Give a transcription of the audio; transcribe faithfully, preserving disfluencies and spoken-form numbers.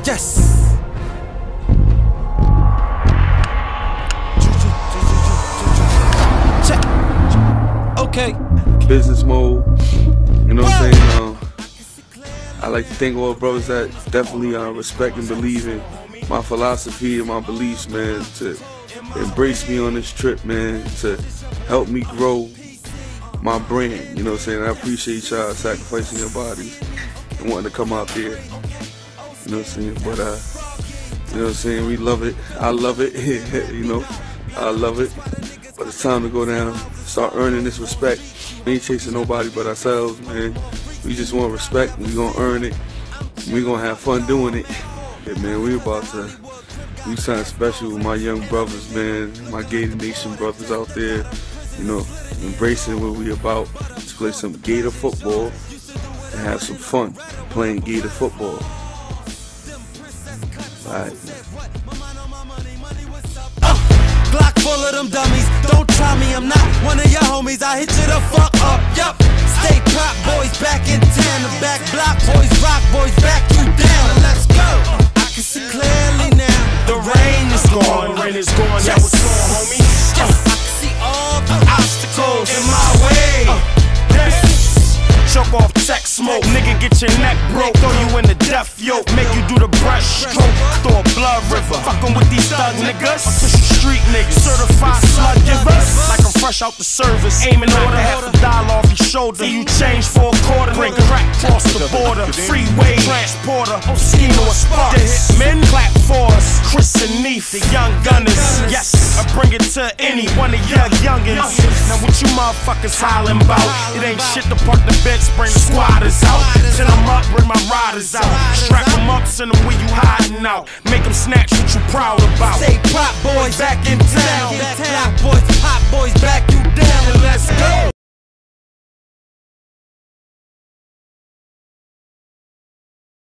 Yes. Check. Okay. Business mode. You know what I'm saying? Uh, I like to thank all brothers that definitely uh, respect and believe in my philosophy and my beliefs, man, to embrace me on this trip, man, to help me grow my brand. You know what I'm saying? I appreciate y'all sacrificing your bodies and wanting to come out there. You know what I'm saying? But, uh, you know what I'm saying? We love it. I love it. You know, I love it. But it's time to go down, start earning this respect. We ain't chasing nobody but ourselves, man. We just want respect, and we gonna earn it. We gonna have fun doing it. Yeah, man, we about to do something special with my young brothers, man. My Gator Nation brothers out there, you know, embracing what we about. Let's play some Gator football and have some fun playing Gator football. All right. Glock full of them dummies. Don't try me, I'm not one of your homies. I hit you the fuck up, yup. Stay prop boys back in town. The back block boys, rock boys, back you down. Let's go. I can see clearly now. The rain is gone. The rain is gone. That was gone, homie. I can see all the obstacles in my way. Choke off tech smoke, nigga get your neck broke. Throw you in the death yoke, make you do the breaststroke. Throw a blood river, fucking with these thug niggas. Official street niggas, certified slug givers. Like I'm fresh out the service, aiming order, half a dollar off your shoulder. You change for a quarter, bring crack cross the border. Freeway transporter, scheme or spark. The hitmen clap for us, Chris and Neef, the young gunners. Yes, I bring it to any one of your youngins. Now what you motherfuckers hollering about? It ain't shit to park the bed. Bring the squatters out, send them up, bring my riders out. Strap them up, send them where you hiding out. Make them snatch what you proud about. Stay prop boys back in town. Black boys pop